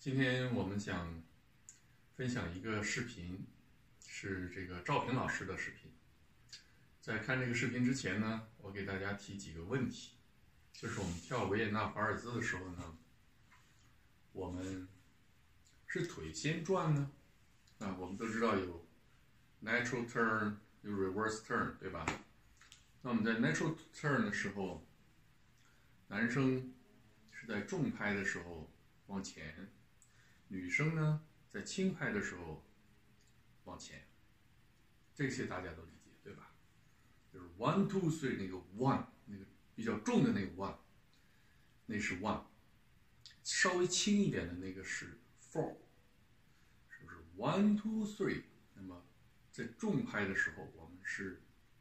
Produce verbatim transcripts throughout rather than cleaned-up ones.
今天我们想分享一个视频，是这个赵平老师的视频。在看这个视频之前呢，我给大家提几个问题，就是我们跳维也纳华尔兹的时候呢，我们是腿先转呢？啊，我们都知道有 natural turn， 有 reverse turn， 对吧？那我们在 natural turn 的时候，男生是在重拍的时候往前，女生呢在轻拍的时候往前，这些大家都理解，对吧？就是 one two three 那个 one 那个比较重的那个 one， 那是 one， 稍微轻一点的那个是 four， 是不是 one two three？ 那么在重拍的时候，我们是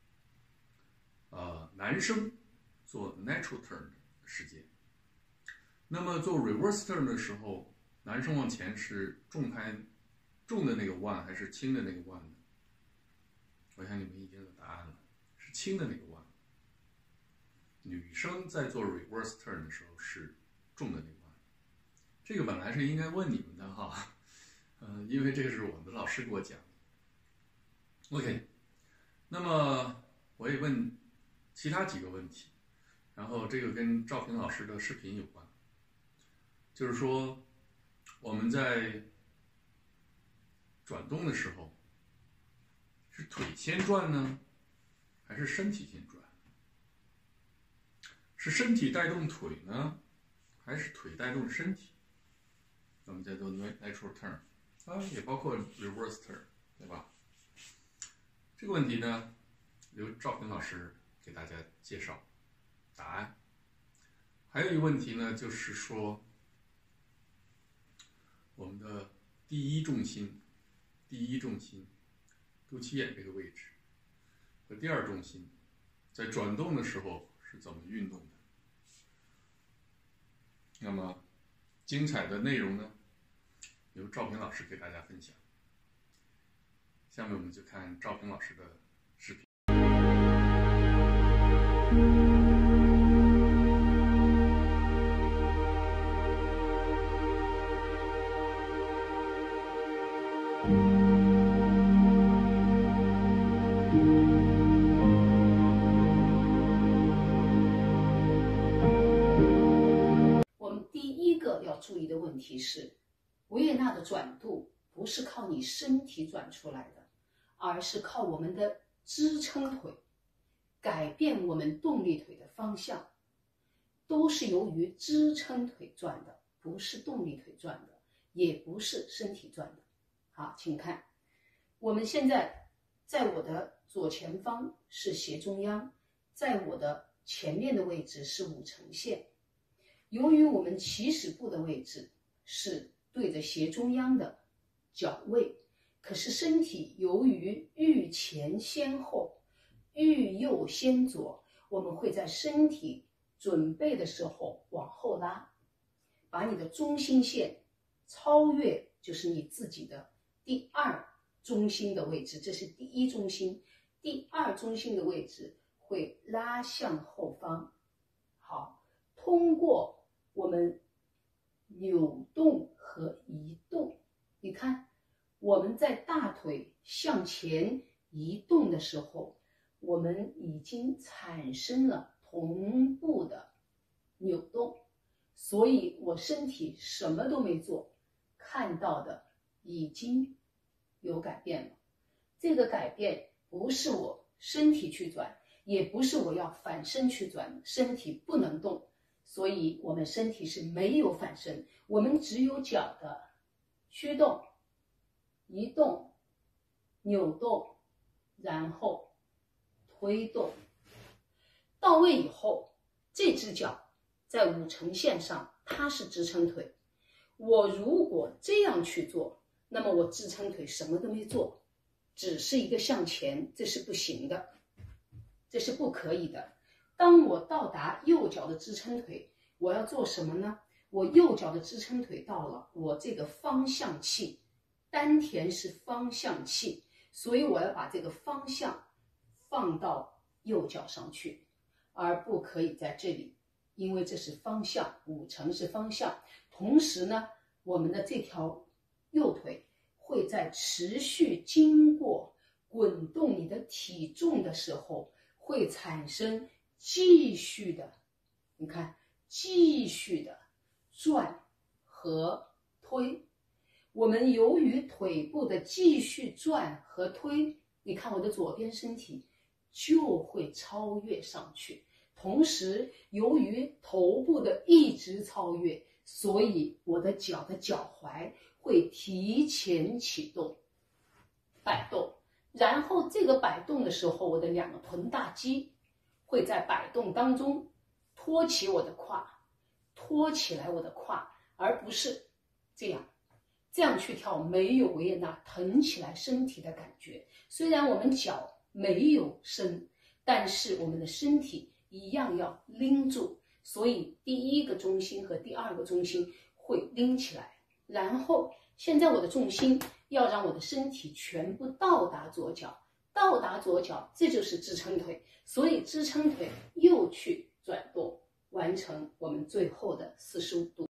呃男生做 natural turn 的时间。那么做 reverse turn 的时候，男生往前是重拍重的那个 one 还是轻的那个 one 呢？我想你们已经有答案了，是轻的那个 one。女生在做 reverse turn 的时候是重的那个 one。这个本来是应该问你们的哈，呃，因为这个是我的老师给我讲的。OK， 那么我也问其他几个问题，然后这个跟赵平老师的视频有关，就是说我们在转动的时候，是腿先转呢，还是身体先转？是身体带动腿呢，还是腿带动身体？我们在做 natural turn 啊，也包括 reverse turn， 对吧？这个问题呢，由赵平老师给大家介绍答案。还有一个问题呢，就是说我们的第一重心，第一重心，肚脐眼这个位置，和第二重心，在转动的时候是怎么运动的？那么精彩的内容呢，由赵平老师给大家分享。下面我们就看赵平老师的视频。 注意的问题是，维也纳的转度不是靠你身体转出来的，而是靠我们的支撑腿改变我们动力腿的方向，都是由于支撑腿转的，不是动力腿转的，也不是身体转的。好，请看，我们现在在我的左前方是斜中央，在我的前面的位置是五成线。由于我们起始步的位置是对着斜中央的脚位，可是身体由于欲前先后，欲右先左，我们会在身体准备的时候往后拉，把你的中心线超越，就是你自己的第二中心的位置，这是第一中心，第二中心的位置会拉向后方。好，通过我们扭动和移动，你看我们在大腿向前移动的时候，我们已经产生了同步的扭动，所以我身体什么都没做，看到的已经有改变了。这个改变不是我身体去转，也不是我要反身去转，身体不能动，所以我们身体是没有反身，我们只有脚的驱动、移动、扭动，然后推动。到位以后，这只脚在五成线上，它是支撑腿。我如果这样去做，那么我支撑腿什么都没做，只是一个向前，这是不行的，这是不可以的。当我到达右脚的支撑腿，我要做什么呢？我右脚的支撑腿到了，我这个方向器，丹田是方向器，所以我要把这个方向放到右脚上去，而不可以在这里，因为这是方向，五成是方向。同时呢， 我们的这条右腿会在持续经过滚动你的体重的时候，会产生继续的，你看，继续的转和推。我们由于腿部的继续转和推，你看我的左边身体就会超越上去。同时，由于头部的一直超越，所以我的脚的脚踝会提前启动摆动，然后这个摆动的时候，我的两个臀大肌会在摆动当中托起我的胯，托起来我的胯，而不是这样这样去跳，没有维也纳腾起来身体的感觉。虽然我们脚没有伸，但是我们的身体一样要拎住，所以第一个中心和第二个中心会拎起来。然后现在我的重心要让我的身体全部到达左脚，到达左脚，这就是支撑腿，所以支撑腿又去转动，完成我们最后的四十五度。